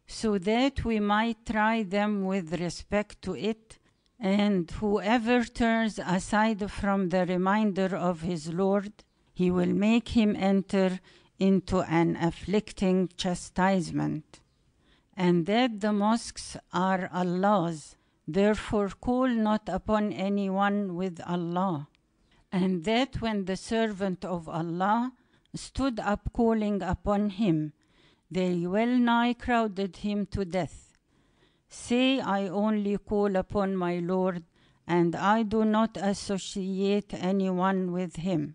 so that we might try them with respect to it, and whoever turns aside from the reminder of his Lord, he will make him enter into an afflicting chastisement. And that the mosques are Allah's, therefore call not upon anyone with Allah. And that when the servant of Allah stood up calling upon him, they well nigh crowded him to death. Say, I only call upon my Lord, and I do not associate anyone with him.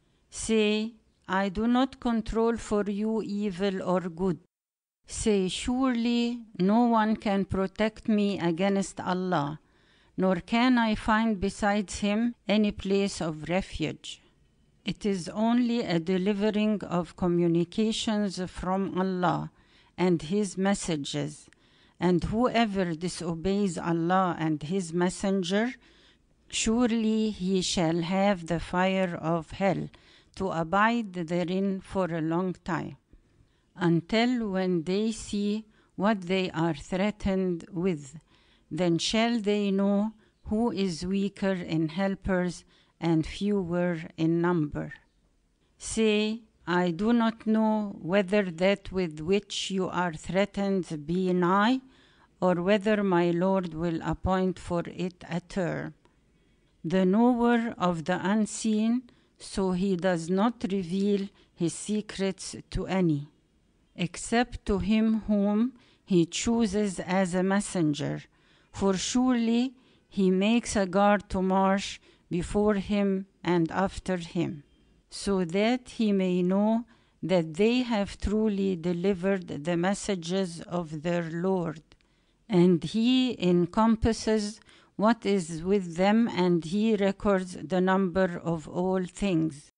Say, I do not control for you evil or good. Say, surely no one can protect me against Allah, nor can I find besides him any place of refuge. It is only a delivering of communications from Allah and his messages, and whoever disobeys Allah and his messenger, surely he shall have the fire of hell to abide therein for a long time, until when they see what they are threatened with, then shall they know who is weaker in helpers and fewer in number. Say, I do not know whether that with which you are threatened be nigh, or whether my Lord will appoint for it a term. The knower of the unseen, so he does not reveal his secrets to any, except to him whom he chooses as a messenger, for surely he makes a guard to march before him and after him, so that he may know that they have truly delivered the messages of their Lord. And he encompasses what is with them, and he records the number of all things.